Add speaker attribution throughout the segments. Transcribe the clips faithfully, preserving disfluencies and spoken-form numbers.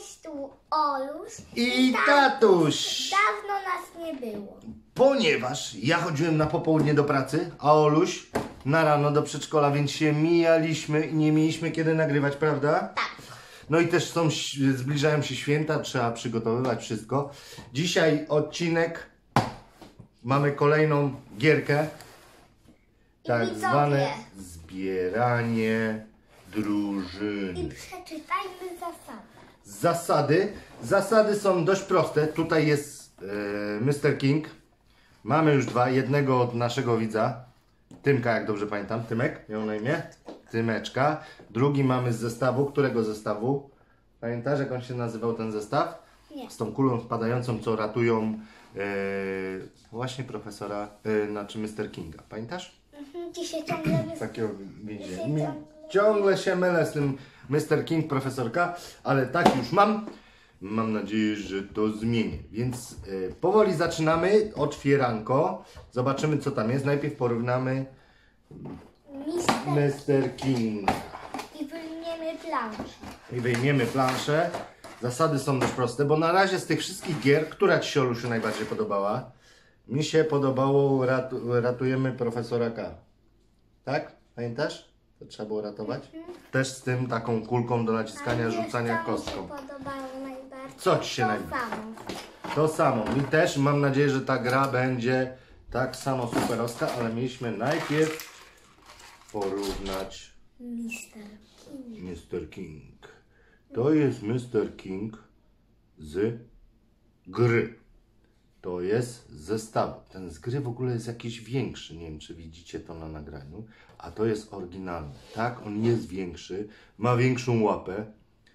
Speaker 1: Cześć, tu Oluś
Speaker 2: i tatuś.
Speaker 1: Dawno nas nie było.
Speaker 2: Ponieważ ja chodziłem na popołudnie do pracy, a Oluś na rano do przedszkola, więc się mijaliśmy i nie mieliśmy kiedy nagrywać, prawda?
Speaker 1: Tak.
Speaker 2: No i też są, zbliżają się święta, trzeba przygotowywać wszystko. Dzisiaj odcinek, mamy kolejną gierkę, tak
Speaker 1: widzowie.
Speaker 2: zwane zbieranie drużyny.
Speaker 1: I przeczytajmy zasady.
Speaker 2: Zasady. Zasady są dość proste. Tutaj jest e, mister King. Mamy już dwa. Jednego od naszego widza. Tymka, jak dobrze pamiętam. Tymek miał na imię. Tymeczka. Drugi mamy z zestawu. Którego zestawu? Pamiętasz, jak on się nazywał ten zestaw?
Speaker 1: Nie.
Speaker 2: Z tą kulą spadającą, co ratują e, właśnie profesora, e, znaczy mister Kinga. Pamiętasz?
Speaker 1: Mhm, dzisiaj ciągle
Speaker 2: Z takiego więzienia. Ciągle się mylę z tym mister King, profesorka, ale tak już mam. Mam nadzieję, że to zmienię. Więc y, powoli zaczynamy. Otwieranko. Zobaczymy, co tam jest. Najpierw porównamy
Speaker 1: Mister
Speaker 2: mister King.
Speaker 1: i wyjmiemy planszę.
Speaker 2: I wyjmiemy planszę. Zasady są dość proste, bo na razie z tych wszystkich gier, która Ci się, Olusiu, najbardziej podobała? Mi się podobało ratu, Ratujemy profesora K. Tak? Pamiętasz? To trzeba było ratować? Mhm. Też z tym taką kulką do naciskania, rzucania kostką.
Speaker 1: Mi się podobało najbardziej.
Speaker 2: Co Ci się
Speaker 1: To
Speaker 2: najbardziej?
Speaker 1: samo.
Speaker 2: To samo. I też mam nadzieję, że ta gra będzie tak samo superowska, ale mieliśmy najpierw porównać
Speaker 1: mister King.
Speaker 2: mister King. To jest mister King z gry. To jest z zestawu. Ten z gry w ogóle jest jakiś większy. Nie wiem, czy widzicie to na nagraniu. A to jest oryginalny. Tak, on jest większy. Ma większą łapę.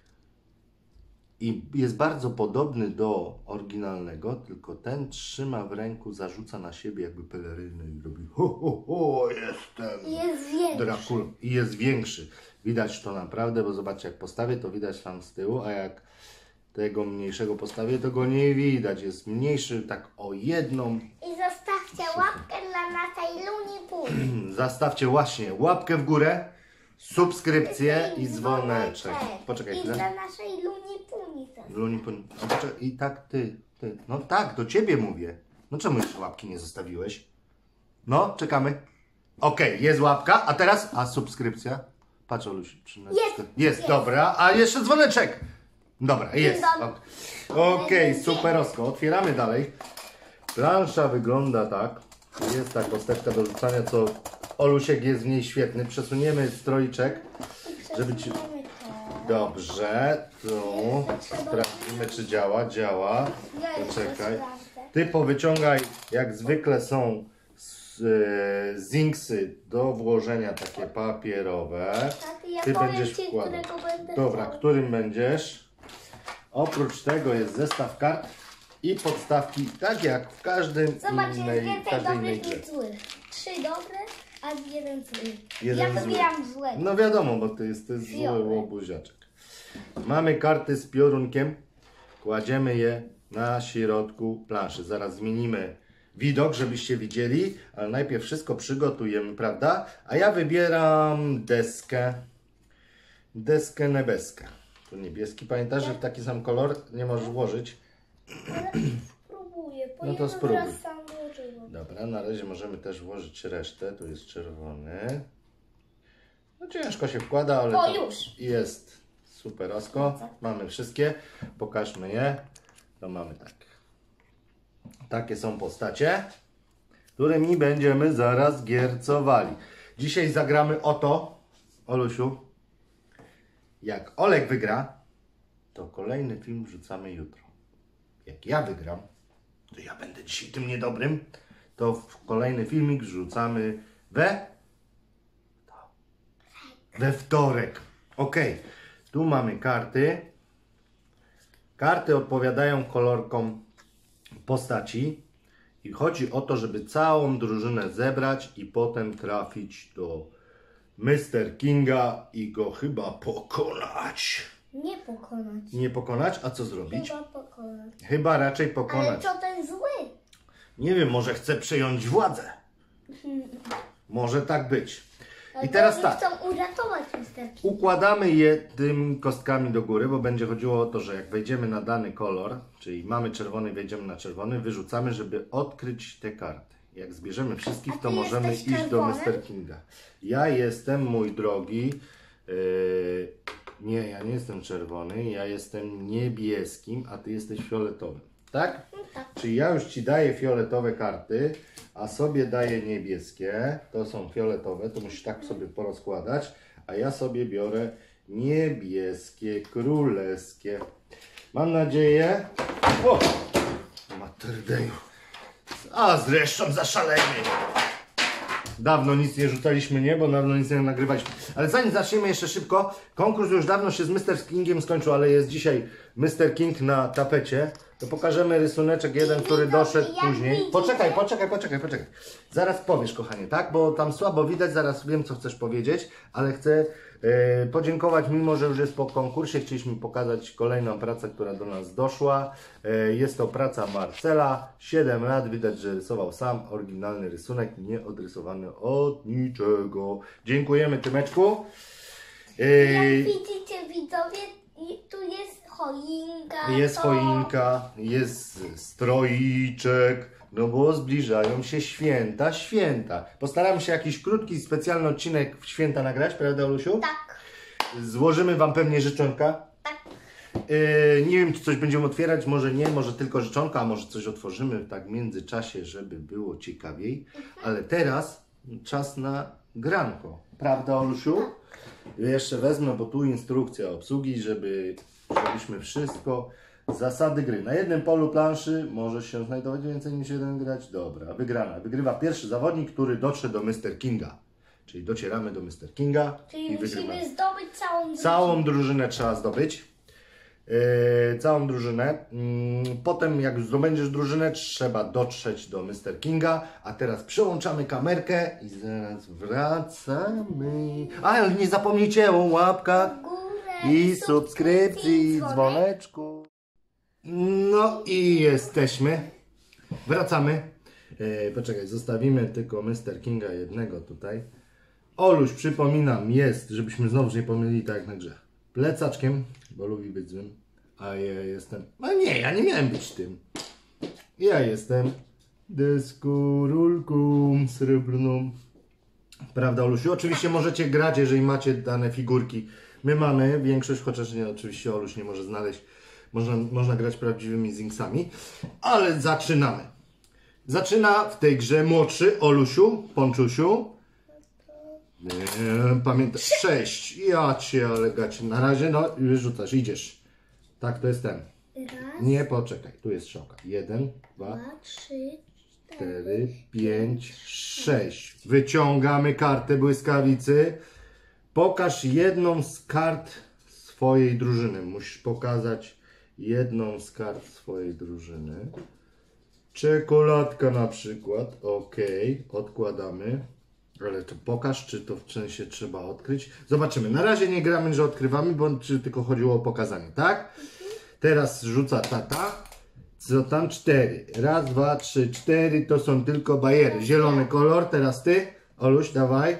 Speaker 2: I jest bardzo podobny do oryginalnego, tylko ten trzyma w ręku, zarzuca na siebie jakby pelerynę i robi ho, ho, ho, jestem
Speaker 1: Jest większy.
Speaker 2: Dracula. I jest większy. Widać to naprawdę, bo zobaczcie, jak postawię, to widać tam z tyłu, a jak tego mniejszego postawię, to go nie widać. Jest mniejszy tak o jedną.
Speaker 1: I zostawcie łapkę dla naszej Luni Puni.
Speaker 2: Zostawcie właśnie łapkę w górę, subskrypcję i dzwoneczek. Poczekaj
Speaker 1: I
Speaker 2: chwilę.
Speaker 1: dla naszej Luni Puni też.
Speaker 2: Luni, poni- a poczekaj, I tak ty, ty. No tak, do ciebie mówię. No czemu jeszcze łapki nie zostawiłeś? No, czekamy. Okej, jest łapka, a teraz, a subskrypcja? Patrz, Oluś, trzynaście.
Speaker 1: Jest,
Speaker 2: Jest,
Speaker 1: jest.
Speaker 2: dobra, a jeszcze dzwoneczek. Dobra, jest.
Speaker 1: dobry.
Speaker 2: Okej, okay, superowsko. Otwieramy dalej. Plansza wygląda tak. Jest ta kosteczka do rzucania, co Olusiek jest w niej świetny. Przesuniemy stroiczek, żeby ci...
Speaker 1: Przesunęmy to.
Speaker 2: Dobrze, tu sprawdzimy, czy działa. Działa.
Speaker 1: Ja jeszcze
Speaker 2: Poczekaj.
Speaker 1: sprawdzę.
Speaker 2: Ty powyciągaj, jak zwykle są z, e, zinksy do włożenia takie papierowe.
Speaker 1: Taty, ja
Speaker 2: Ty
Speaker 1: powiem
Speaker 2: będziesz
Speaker 1: ci,
Speaker 2: wkładał.
Speaker 1: którego będę
Speaker 2: Dobra,
Speaker 1: chciał.
Speaker 2: którym będziesz? Oprócz tego jest zestaw kart i podstawki, tak jak w każdym
Speaker 1: Zobacz, jest
Speaker 2: innej,
Speaker 1: więcej
Speaker 2: każdej innej
Speaker 1: dobrych
Speaker 2: grze.
Speaker 1: niż złych. Trzy dobre, a jeden zły.
Speaker 2: Jeden
Speaker 1: Ja
Speaker 2: zły.
Speaker 1: wybieram złego.
Speaker 2: No wiadomo, bo to jest, to jest zły
Speaker 1: Fiolet.
Speaker 2: łobuziaczek. Mamy karty z piorunkiem. Kładziemy je na środku planszy. Zaraz zmienimy widok, żebyście widzieli, ale najpierw wszystko przygotujemy, prawda? A ja wybieram deskę. Deskę nebeskę. Tu niebieski. Pamiętasz, że w taki sam kolor nie możesz włożyć?
Speaker 1: Ale spróbuję, bo
Speaker 2: No to
Speaker 1: jedno
Speaker 2: spróbuj.
Speaker 1: raz sam włożyłam.
Speaker 2: Dobra, na razie możemy też włożyć resztę. Tu jest czerwony. No ciężko się wkłada, ale
Speaker 1: O,
Speaker 2: to
Speaker 1: już.
Speaker 2: jest superosko. Mamy wszystkie. Pokażmy je. To mamy tak. Takie są postacie, którymi będziemy zaraz giercowali. Dzisiaj zagramy o to, Olusiu. Jak Olek wygra, to kolejny film wrzucamy jutro. Jak ja wygram, to ja będę dzisiaj tym niedobrym, to w kolejny filmik wrzucamy we we wtorek. Ok, tu mamy karty. Karty odpowiadają kolorkom postaci i chodzi o to, żeby całą drużynę zebrać i potem trafić do mister Kinga i go chyba pokonać.
Speaker 1: Nie pokonać.
Speaker 2: Nie pokonać, a co zrobić?
Speaker 1: Chyba pokonać.
Speaker 2: Chyba raczej
Speaker 1: Ale
Speaker 2: pokonać.
Speaker 1: co ten zły?
Speaker 2: Nie wiem, może chce przejąć władzę. Może tak być. I teraz
Speaker 1: Oni
Speaker 2: tak.
Speaker 1: chcą uratować misterki.
Speaker 2: Układamy je tymi kostkami do góry, bo będzie chodziło o to, że jak wejdziemy na dany kolor, czyli mamy czerwony, wejdziemy na czerwony, wyrzucamy, żeby odkryć te karty. Jak zbierzemy wszystkich,
Speaker 1: A ty
Speaker 2: to możemy
Speaker 1: jesteś
Speaker 2: iść do
Speaker 1: czerwonym?
Speaker 2: mister Kinga. Ja jestem, mój drogi, yy, nie, ja nie jestem czerwony, ja jestem niebieskim, a ty jesteś fioletowym. Tak?
Speaker 1: No tak.
Speaker 2: Czyli ja już Ci daję fioletowe karty, a sobie daję niebieskie. To są fioletowe, to musisz tak sobie porozkładać. A ja sobie biorę niebieskie, królewskie. Mam nadzieję... O! Materdeju. A zresztą zaszalejmy. Dawno nic nie rzucaliśmy, nie? Bo dawno nic nie nagrywaliśmy. Ale zanim zaczniemy jeszcze szybko, konkurs już dawno się z mister Kingiem skończył, ale jest dzisiaj mister King na tapecie. To pokażemy rysuneczek jeden, który doszedł
Speaker 1: jak
Speaker 2: później.
Speaker 1: widzicie-
Speaker 2: Poczekaj, poczekaj, poczekaj, poczekaj. Zaraz powiesz, kochanie, tak? Bo tam słabo widać, zaraz wiem, co chcesz powiedzieć, ale chcę e, podziękować, mimo że już jest po konkursie, chcieliśmy pokazać kolejną pracę, która do nas doszła. E, jest to praca Marcela, siedem lat, widać, że rysował sam, oryginalny rysunek, nie odrysowany od niczego. Dziękujemy, Tymeczku. E,
Speaker 1: Jak widzicie widzowie, i tu jest choinka.
Speaker 2: Jest
Speaker 1: to...
Speaker 2: choinka, jest stroiczek, no bo zbliżają się święta, święta. Postaramy się jakiś krótki, specjalny odcinek w święta nagrać, prawda, Olusiu?
Speaker 1: Tak,
Speaker 2: Złożymy Wam pewnie życzonka.
Speaker 1: tak.
Speaker 2: Yy, nie wiem, czy coś będziemy otwierać, może nie, może tylko życzonka, a może coś otworzymy tak w międzyczasie, żeby było ciekawiej. Ale teraz czas na granko, prawda, Olusiu? Jeszcze wezmę, bo tu instrukcja obsługi, żeby żebyśmy wszystko, zasady gry. Na jednym polu planszy może się znajdować więcej niż jeden grać. Dobra, wygrana. Wygrywa pierwszy zawodnik, który dotrze do mister Kinga. Czyli docieramy do mister Kinga
Speaker 1: Czyli
Speaker 2: i wygrywamy.
Speaker 1: musimy zdobyć całą drużynę.
Speaker 2: Całą drużynę trzeba zdobyć. Yy, całą drużynę. Yy, potem jak zdobędziesz drużynę, trzeba dotrzeć do mister Kinga. A teraz przełączamy kamerkę i zaraz wracamy. A, ale nie zapomnijcie o łapkach
Speaker 1: Górę
Speaker 2: i subskrypcji, i
Speaker 1: dzwonek.
Speaker 2: dzwoneczku. No i jesteśmy. Wracamy. Yy, poczekaj, zostawimy tylko mister Kinga jednego tutaj. Oluś, przypominam, jest, żebyśmy znowu nie pomylili tak jak na grze. Plecaczkiem, bo lubi być złym. A ja jestem... A nie, ja nie miałem być tym. Ja jestem deskorolką srebrną. Prawda, Olusiu? Oczywiście możecie grać, jeżeli macie dane figurki. My mamy większość, chociaż nie, oczywiście Oluś nie może znaleźć. Można, można grać prawdziwymi zinksami. Ale zaczynamy. Zaczyna w tej grze młodszy Olusiu, Ponczusiu. Nie, pamiętaj. Sześć. Ja cię, ale gacie. Na razie, no, już rzucasz, idziesz. Tak, to jest ten.
Speaker 1: Raz,
Speaker 2: Nie, poczekaj. Tu jest strzałka. Jeden, dwa,
Speaker 1: dwa, trzy,
Speaker 2: cztery, pięć, sześć. Wyciągamy kartę błyskawicy. Pokaż jedną z kart swojej drużyny. Musisz pokazać jedną z kart swojej drużyny. Czekoladka na przykład. Ok, odkładamy. Ale to pokaż, czy to w sensie trzeba odkryć. Zobaczymy. Na razie nie gramy, że odkrywamy, bo czy tylko chodziło o pokazanie, tak? Teraz rzuca tata. Co tam? Cztery. Raz, dwa, trzy, cztery. To są tylko bajery. Zielony kolor. Teraz ty. Oluś, dawaj.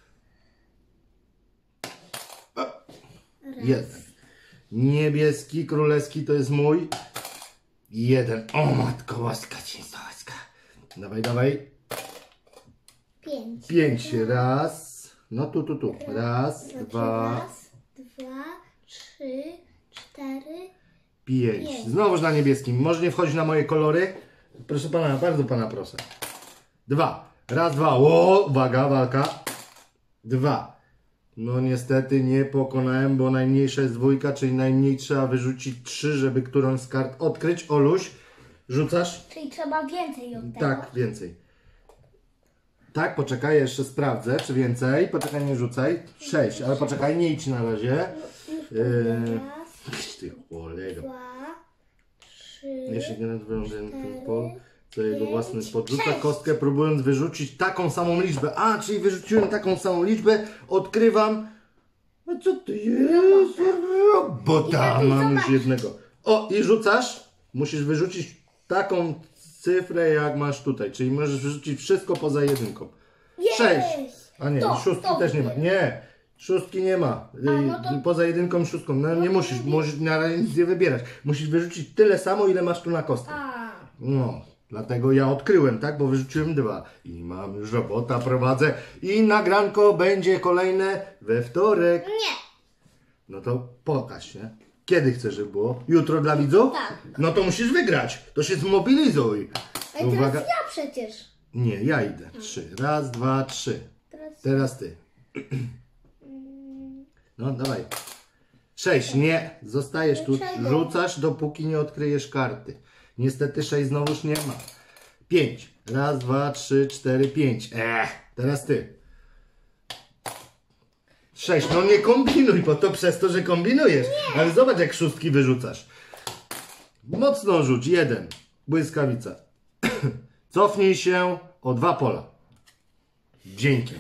Speaker 2: O. Jeden. Niebieski, królewski to jest mój. Jeden. O matko, łaska, ciężka łaska. Dawaj, dawaj.
Speaker 1: pięć.
Speaker 2: Pięć. Raz. No tu, tu, tu. Raz,
Speaker 1: Znaczy
Speaker 2: dwa,
Speaker 1: raz, dwa, trzy, cztery,
Speaker 2: pięć.
Speaker 1: pięć.
Speaker 2: Znowuż na niebieskim. Może nie wchodzić na moje kolory? Proszę pana, bardzo pana proszę. Dwa. Raz, dwa. O, uwaga, walka. Dwa. No niestety nie pokonałem, bo najmniejsza jest dwójka, czyli najmniej trzeba wyrzucić trzy, żeby którąś z kart odkryć. Oluś, rzucasz?
Speaker 1: czyli trzeba więcej od tego.
Speaker 2: Tak, więcej. Tak, poczekaj, jeszcze sprawdzę, czy więcej. Poczekaj, nie rzucaj. Sześć, ale poczekaj, nie idź na razie.
Speaker 1: Już
Speaker 2: Eee,
Speaker 1: raz,
Speaker 2: Ty cholera.
Speaker 1: dwa, trzy,
Speaker 2: Jeśli nie wygląda ten
Speaker 1: cztery,
Speaker 2: pol, to jego
Speaker 1: pięć,
Speaker 2: własny podrzuca
Speaker 1: sześć.
Speaker 2: kostkę, próbując wyrzucić taką samą liczbę. A, czyli wyrzuciłem taką samą liczbę, odkrywam. A co ty jest? Robota,
Speaker 1: I
Speaker 2: mam już
Speaker 1: zobacz.
Speaker 2: jednego. O, i rzucasz. Musisz wyrzucić taką cyfrę, jak masz tutaj. Czyli możesz wyrzucić wszystko poza jedynką.
Speaker 1: Jest!
Speaker 2: Sześć. A nie,
Speaker 1: To,
Speaker 2: szóstki
Speaker 1: to
Speaker 2: też nie ma.
Speaker 1: wybieram.
Speaker 2: Nie, szóstki nie ma.
Speaker 1: A, no to-
Speaker 2: Poza jedynką i szóstką. No, nie
Speaker 1: to
Speaker 2: musisz,
Speaker 1: wybieram.
Speaker 2: możesz na razie nic nie wybierać. Musisz wyrzucić tyle samo, ile masz tu na kostkę.
Speaker 1: A,
Speaker 2: No, dlatego ja odkryłem, tak? Bo wyrzuciłem dwa. I mam już robota, prowadzę. I nagranko będzie kolejne we wtorek.
Speaker 1: nie.
Speaker 2: No to pokaż się. Kiedy chcesz, żeby było? Jutro dla widzów?
Speaker 1: Tak.
Speaker 2: No to musisz wygrać. To się zmobilizuj.
Speaker 1: Ej, teraz ja przecież.
Speaker 2: Nie, ja idę. Trzy. Raz, dwa, trzy.
Speaker 1: Teraz...
Speaker 2: Teraz ty. No, dawaj. Sześć. Nie. Zostajesz tu.
Speaker 1: Dlaczego?
Speaker 2: Rzucasz, dopóki nie odkryjesz karty. Niestety sześć znowuż nie ma. Pięć. Raz, dwa, trzy, cztery, pięć. Ech. Teraz ty. Sześć. No nie kombinuj, bo to przez to, że kombinujesz. Ale zobacz, jak szóstki wyrzucasz. Mocno rzuć. Jeden. Błyskawica. Cofnij się o dwa pola. Dzięki.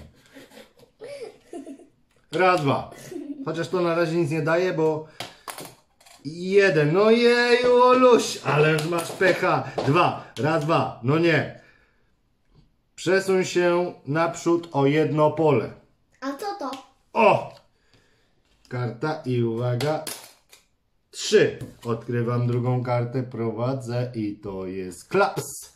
Speaker 2: Raz, dwa. Chociaż to na razie nic nie daje, bo... Jeden. No jeju, Oluś. Ależ masz pecha. Dwa. Raz, dwa. No nie. Przesuń się naprzód o jedno pole.
Speaker 1: A co to?
Speaker 2: O! Karta i uwaga. Trzy. Odkrywam drugą kartę, prowadzę i to jest klaps.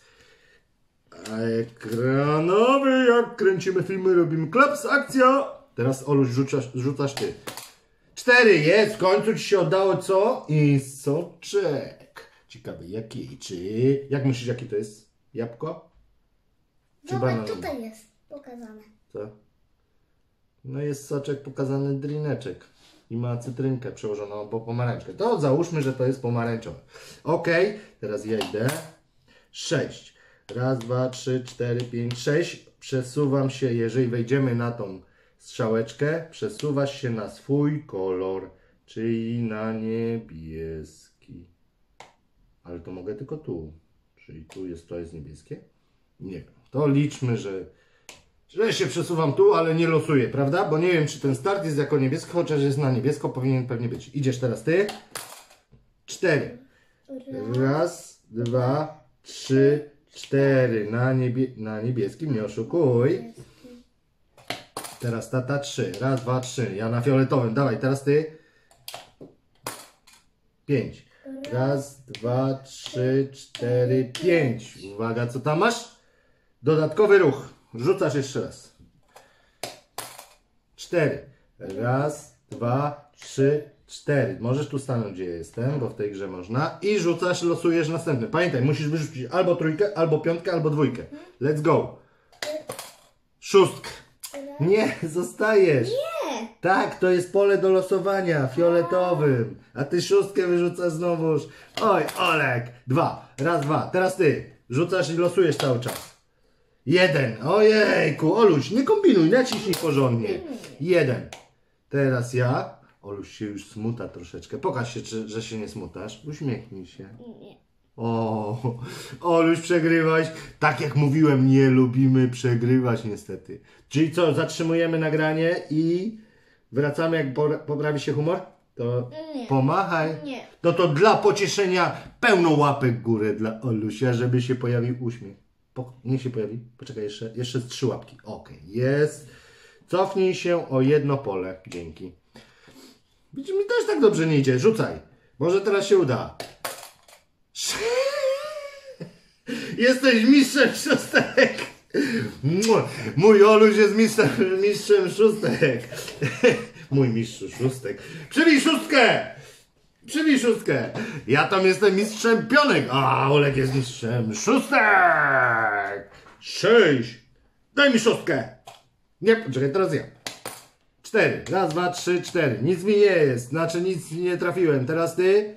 Speaker 2: Ekranowy, jak kręcimy filmy, robimy klaps, akcja. Teraz Oluś rzucasz, rzucasz ty. Cztery jest, w końcu ci się oddało co? I soczek. Ciekawy jaki, czy... Jak myślisz jaki to jest? Jabłko? Czy
Speaker 1: Zobacz,
Speaker 2: banan?
Speaker 1: tutaj jest pokazane.
Speaker 2: Co? No jest soczek pokazany drineczek. I ma cytrynkę przełożoną po pomarańczkę. To załóżmy, że to jest pomarańczowe. Ok, teraz ja idę. Sześć. Raz, dwa, trzy, cztery, pięć, sześć. Przesuwam się, jeżeli wejdziemy na tą strzałeczkę, przesuwasz się na swój kolor, czyli na niebieski. Ale to mogę tylko tu. Czyli tu jest, to jest niebieskie? Nie. To liczmy, że Że się przesuwam tu, ale nie losuję, prawda? Bo nie wiem, czy ten start jest jako niebieski, chociaż jest na niebiesko, powinien pewnie być. Idziesz teraz ty. Cztery. Raz, dwa, trzy, cztery. Na, niebie na niebieskim, nie oszukuj. Teraz tata trzy. Raz, dwa, trzy. Ja na fioletowym. Dawaj, teraz ty. Pięć. Raz, dwa, trzy, cztery, pięć. Uwaga, co tam masz? Dodatkowy ruch. Rzucasz jeszcze raz. Cztery. Raz, dwa, trzy, cztery. Możesz tu stanąć, gdzie jestem, bo w tej grze można. I rzucasz, losujesz następny. Pamiętaj, musisz wyrzucić albo trójkę, albo piątkę, albo dwójkę. Let's go. Szóstkę. Nie, zostajesz.
Speaker 1: Nie.
Speaker 2: Tak, to jest pole do losowania, fioletowym. A ty szóstkę wyrzucasz znowuż. Oj, Olek. Dwa. Raz, dwa. Teraz ty. Rzucasz i losujesz cały czas. Jeden. Ojejku, Oluś, nie kombinuj, naciśnij porządnie. Jeden. Teraz ja. Oluś się już smuta troszeczkę. Pokaż się, czy, że się nie smutasz. Uśmiechnij się.
Speaker 1: Nie.
Speaker 2: O, Oluś, przegrywałeś. Tak jak mówiłem, nie lubimy przegrywać niestety. Czyli co, zatrzymujemy nagranie i wracamy, jak po- poprawi się humor? To
Speaker 1: Nie.
Speaker 2: pomachaj.
Speaker 1: Nie.
Speaker 2: No to dla pocieszenia pełno łapek w górę dla Olusia, żeby się pojawił uśmiech. Po, niech się pojawi. Poczekaj, jeszcze, jeszcze z trzy łapki. Okej, jest. Cofnij się o jedno pole. Dzięki. Widzisz, mi też tak dobrze nie idzie. Rzucaj. Może teraz się uda. Jesteś mistrzem szóstek. Mój Oluś jest mistrzem, mistrzem szóstek. Mój mistrz szóstek. Przybij szóstkę. Przybij szóstkę. Ja tam jestem mistrzem pionek. A Olek jest mistrzem szóstek. Sześć. Daj mi szóstkę. Nie, poczekaj, teraz ja. Cztery. Raz, dwa, trzy, cztery. Nic mi nie jest. Znaczy nic nie trafiłem. Teraz ty.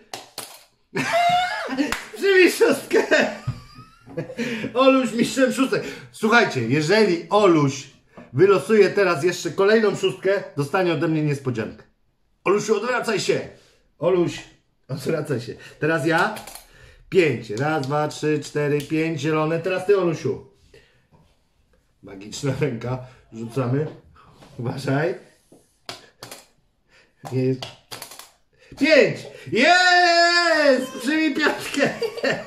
Speaker 2: Przybij szóstkę. Oluś mistrzem szóstek. Słuchajcie, jeżeli Oluś wylosuje teraz jeszcze kolejną szóstkę, dostanie ode mnie niespodziankę. Olusiu, odwracaj się. Oluś, odwracaj się. Teraz ja. Pięć. Raz, dwa, trzy, cztery, pięć. Zielone. Teraz ty, Olusiu. Magiczna ręka. Rzucamy. Uważaj. Nie jest. Pięć! Jest! Przybij piątkę!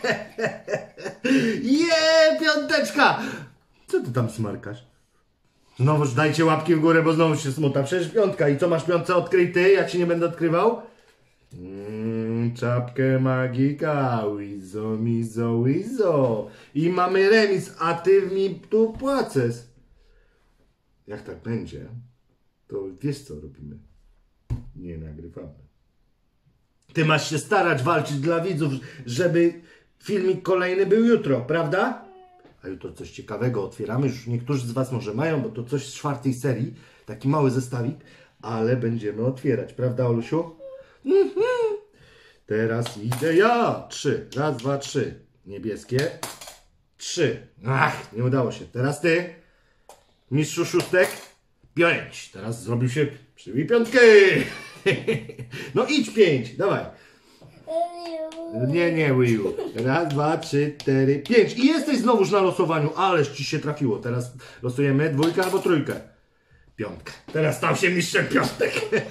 Speaker 2: Je, piąteczka! Co ty tam smarkasz? Znowuż dajcie łapki w górę, bo znowu się smuta. Przecież piątka. I co masz piątce? Odkryj ty, ja ci nie będę odkrywał. Mm, czapkę magika. Wizo, mizo, wizo. I mamy remis, a ty mi tu płaces. Jak tak będzie, to wiesz co robimy? Nie nagrywamy. Ty masz się starać, walczyć dla widzów, żeby filmik kolejny był jutro, prawda? A jutro coś ciekawego otwieramy. Już niektórzy z was może mają, bo to coś z czwartej serii. Taki mały zestawik. Ale będziemy otwierać, prawda, Olusiu? Mhm. Teraz idę ja. Trzy. Raz, dwa, trzy. Niebieskie. Trzy. Ach, nie udało się. Teraz ty. Mistrzu szóstek. Pięć. Teraz zrobił się przybij piątkę. No idź pięć. Dawaj. Nie, nie, Wiu. Raz, dwa, trzy, cztery, pięć. I jesteś znowuż na losowaniu. Ależ ci się trafiło. Teraz losujemy dwójkę albo trójkę. Piątkę. Teraz stał się mistrzem piątek.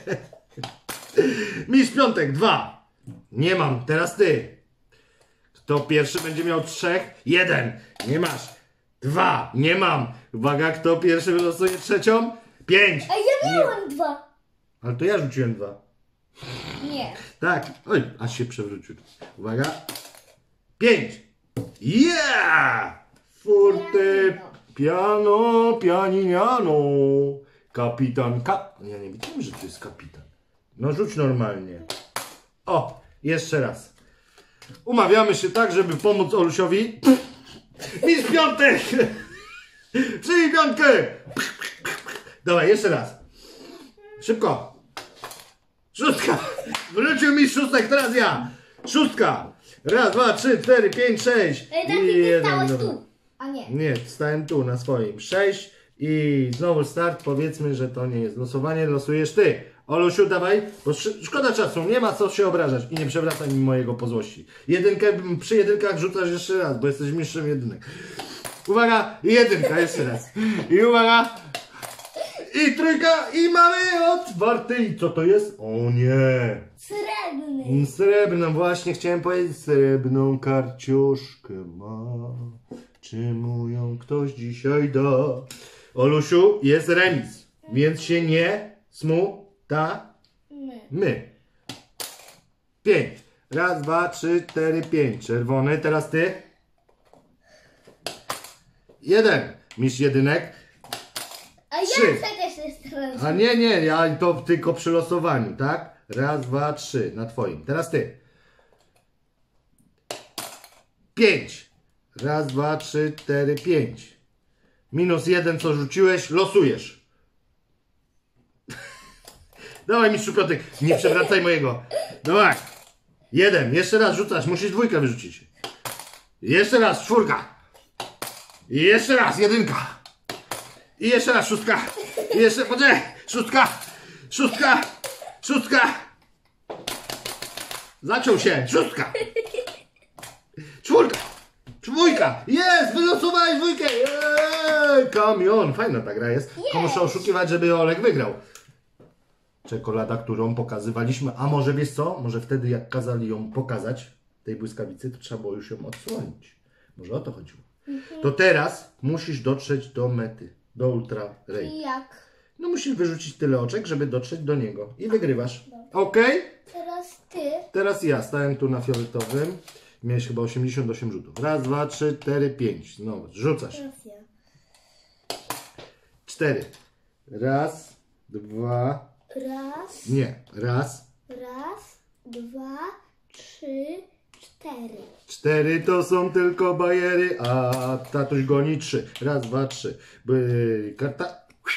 Speaker 2: Mistrz piątek, dwa. Nie mam. Teraz ty. Kto pierwszy będzie miał trzech? Jeden. Nie masz. Dwa. Nie mam. Uwaga, kto pierwszy wylosuje trzecią? Pięć.
Speaker 1: A ja miałam nie. dwa.
Speaker 2: Ale to ja rzuciłem dwa.
Speaker 1: Nie.
Speaker 2: Tak. Oj, aż się przewrócił. Uwaga. Pięć. Yeah! Forte, piano, pianiniano. Kapitan K. Ja nie wiedziałem, że to jest kapitan. No rzuć normalnie. O, jeszcze raz. Umawiamy się tak, żeby pomóc Olusiowi. Mistrz piątek! Przyjmij piątkę! Dawaj, jeszcze raz. Szybko. Szóstka. Wrócił mi szóstek, teraz ja. Szóstka. Raz, dwa, trzy, cztery, pięć, sześć.
Speaker 1: Ej, tak, ty stałeś tu. A nie.
Speaker 2: Nie, stałem tu na swoim. Sześć. I znowu start. Powiedzmy, że to nie jest losowanie. Losujesz ty. Olusiu, dawaj, bo szkoda czasu, nie ma co się obrażać i nie przewracaj mi mojego po złości. Jedynkę, przy jedynkach rzucasz jeszcze raz, bo jesteś mistrzem jedynek. Uwaga, i jedynka, jeszcze raz. I uwaga, i trójka, i mamy otwarty. I co to jest? O nie.
Speaker 1: Srebrny.
Speaker 2: Srebrną, właśnie chciałem powiedzieć, srebrną karciuszkę ma. Czy mu ją ktoś dzisiaj da? Olusiu, jest remis, więc się nie smu. Ta?
Speaker 1: My.
Speaker 2: My. Pięć. Raz, dwa, trzy, cztery, pięć. Czerwony. Teraz ty. Jeden. Mistrz jedynek.
Speaker 1: A ja
Speaker 2: Trzy.
Speaker 1: przecież jestem.
Speaker 2: A nie, nie. Ja to tylko przy losowaniu, tak? Raz, dwa, trzy. Na twoim. Teraz ty. Pięć. Raz, dwa, trzy, cztery, pięć. Minus jeden, co rzuciłeś, losujesz. Dawaj, mistrzu piątek, nie przewracaj mojego. Dawaj. Jeden, jeszcze raz rzucasz, musisz dwójkę wyrzucić. Jeszcze raz, czwórka. I jeszcze raz, jedynka. I jeszcze raz, szóstka. I jeszcze, poczekaj, szóstka. Szóstka. Szóstka. Zaciął się, szóstka. Czwórka. Czwójka. Jest, wylosowałeś dwójkę. Jej, kamion. Fajna ta gra jest. Tylko muszę oszukiwać, żeby Olek wygrał. Czekolada, którą pokazywaliśmy. A może wiesz co? Może wtedy jak kazali ją pokazać, tej błyskawicy, to trzeba było już ją odsłonić. Może o to chodziło. Mhm. To teraz musisz dotrzeć do mety. Do Ultra Ray.
Speaker 1: I jak?
Speaker 2: No musisz wyrzucić tyle oczek, żeby dotrzeć do niego. I wygrywasz. Ok?
Speaker 1: Teraz ty.
Speaker 2: Teraz ja stałem tu na fioletowym. Miałeś chyba osiemdziesiąt osiem rzutów. Raz, dwa, trzy, cztery, pięć. Znowu, rzucasz.
Speaker 1: Teraz ja.
Speaker 2: Cztery. Raz, dwa.
Speaker 1: Raz.
Speaker 2: Nie. Raz.
Speaker 1: Raz, dwa, trzy, cztery.
Speaker 2: Cztery to są tylko bajery, a tatuś goni trzy. Raz, dwa, trzy. By karta.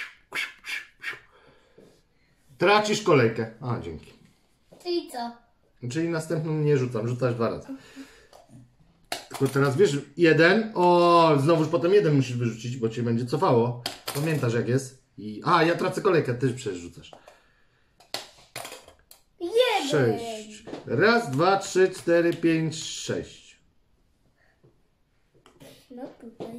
Speaker 2: Tracisz kolejkę. A, dzięki.
Speaker 1: Czyli co?
Speaker 2: Czyli następną nie rzucam, rzucasz dwa razy. Tylko teraz wiesz, jeden. O, znowuż potem jeden musisz wyrzucić, bo cię będzie cofało. Pamiętasz jak jest? I... A, ja tracę kolejkę, też przecież rzucasz.
Speaker 1: Jeden.
Speaker 2: Sześć. Raz, dwa, trzy, cztery, pięć, sześć.
Speaker 1: No tutaj.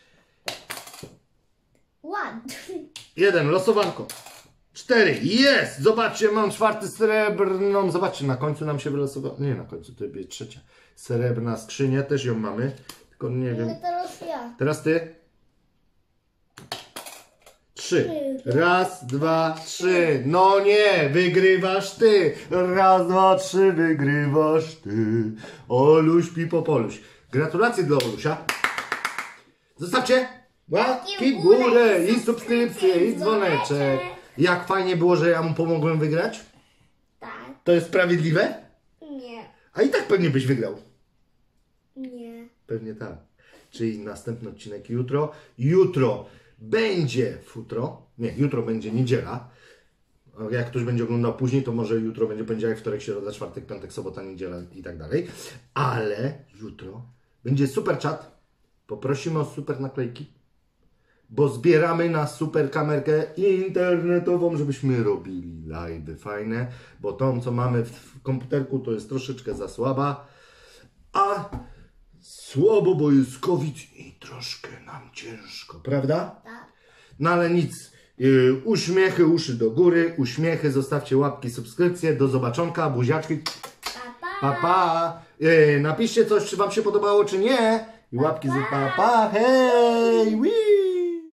Speaker 1: Ładnie.
Speaker 2: Jeden, losowanko. Cztery, jest! Zobaczcie, mam czwarty srebrną. Zobaczcie, na końcu nam się wylosowało. Nie, na końcu, to jest trzecia. Srebrna skrzynia, też ją mamy. Tylko nie wiem.
Speaker 1: Ale teraz ja.
Speaker 2: Teraz ty. trzy. Raz, dwa, trzy. No nie, wygrywasz ty. Raz, dwa, trzy, wygrywasz ty. Oluś, Pipo, Poluś. Gratulacje dla Olusia. Zostawcie łapki w górę i subskrypcję i dzwoneczek. Jak fajnie było, że ja mu pomogłem wygrać?
Speaker 1: Tak.
Speaker 2: To jest sprawiedliwe?
Speaker 1: Nie.
Speaker 2: A i tak pewnie byś wygrał.
Speaker 1: Nie.
Speaker 2: Pewnie tak. Czyli następny odcinek jutro. Jutro będzie futro. Nie, jutro będzie niedziela. Jak ktoś będzie oglądał później, to może jutro będzie poniedziałek, wtorek, środa, czwartek, piątek, sobota, niedziela i tak dalej. Ale jutro będzie super czat. Poprosimy o super naklejki. Bo zbieramy na super kamerkę internetową, żebyśmy robili live'y fajne. Bo tą, co mamy w komputerku, to jest troszeczkę za słaba. A słabo, bo jest COVID i troszkę nam ciężko, prawda?
Speaker 1: Tak.
Speaker 2: No ale nic. Yy, uśmiechy, uszy do góry, uśmiechy, zostawcie łapki, subskrypcje. Do zobaczonka, buziaczki.
Speaker 1: Pa, pa.
Speaker 2: Pa, pa. Yy, napiszcie coś, czy wam się podobało, czy nie. I łapki z pa, pa. Hej! Wii!